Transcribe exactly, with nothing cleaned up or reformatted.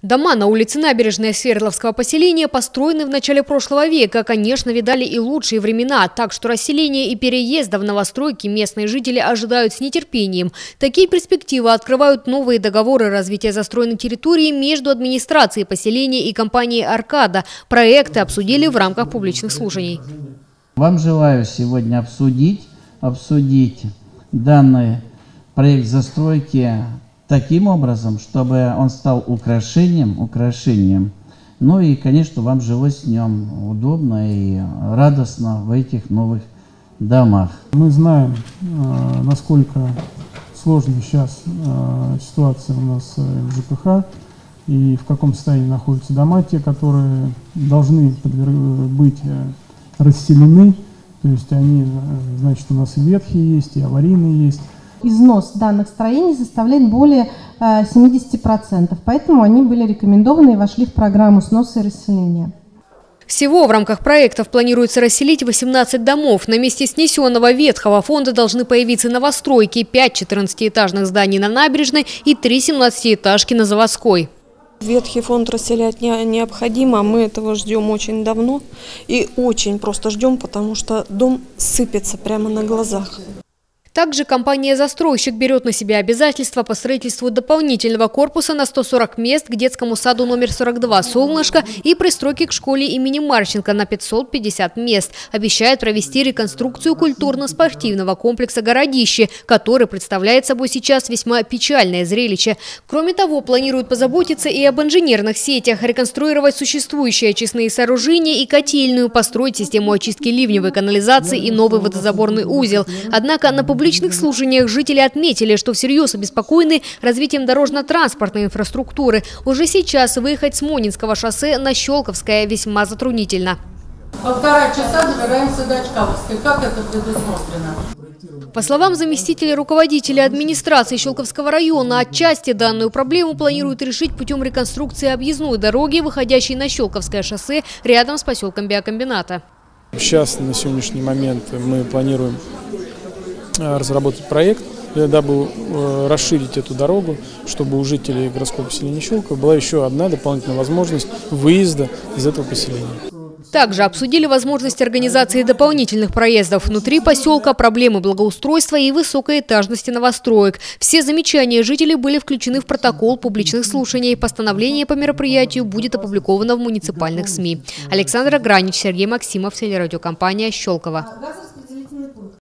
Дома на улице Набережной Свердловского поселения построены в начале прошлого века. Конечно, видали и лучшие времена, так что расселение и переезда в новостройки местные жители ожидают с нетерпением. Такие перспективы открывают новые договоры развития застроенной территории между администрацией поселения и компанией «Аркада». Проекты обсудили в рамках публичных слушаний. Вам желаю сегодня обсудить, обсудить данный проект застройки таким образом, чтобы он стал украшением, украшением. Ну и, конечно, вам жилось в нем удобно и радостно в этих новых домах. Мы знаем, насколько сложная сейчас ситуация у нас в ЖКХ и в каком состоянии находятся дома, те, которые должны быть расселены. То есть они, значит, у нас и ветхие есть, и аварийные есть. Износ данных строений составляет более семидесяти процентов, поэтому они были рекомендованы и вошли в программу сноса и расселения. Всего в рамках проектов планируется расселить восемнадцать домов. На месте снесенного ветхого фонда должны появиться новостройки, пять четырнадцатиэтажных зданий на Набережной и три семнадцатиэтажки на Заводской. Ветхий фонд расселять не, необходимо, мы этого ждем очень давно и очень просто ждем, потому что дом сыпется прямо на глазах. Также компания-застройщик берет на себя обязательства по строительству дополнительного корпуса на сто сорок мест к детскому саду номер сорок два «Солнышко» и пристройки к школе имени Марченко на пятьсот пятьдесят мест. Обещает провести реконструкцию культурно-спортивного комплекса «Городище», который представляет собой сейчас весьма печальное зрелище. Кроме того, планируют позаботиться и об инженерных сетях, реконструировать существующие очистные сооружения и котельную, построить систему очистки ливневой канализации и новый водозаборный узел. Однако на публикации В публичных слушаниях жители отметили, что всерьез обеспокоены развитием дорожно-транспортной инфраструктуры. Уже сейчас выехать с Монинского шоссе на Щелковское весьма затруднительно. Полтора часа добираемся до Чкаловской. Как это предусмотрено? По словам заместителя руководителя администрации Щелковского района, отчасти данную проблему планируют решить путем реконструкции объездной дороги, выходящей на Щелковское шоссе рядом с поселком биокомбината. Сейчас на сегодняшний момент мы планируем разработать проект, дабы расширить эту дорогу, чтобы у жителей городского поселения Щелково была еще одна дополнительная возможность выезда из этого поселения. Также обсудили возможность организации дополнительных проездов внутри поселка, проблемы благоустройства и высокой этажности новостроек. Все замечания жителей были включены в протокол публичных слушаний. Постановление по мероприятию будет опубликовано в муниципальных СМИ. Александра Гранич, Сергей Максимов, телерадиокомпания «Щелково».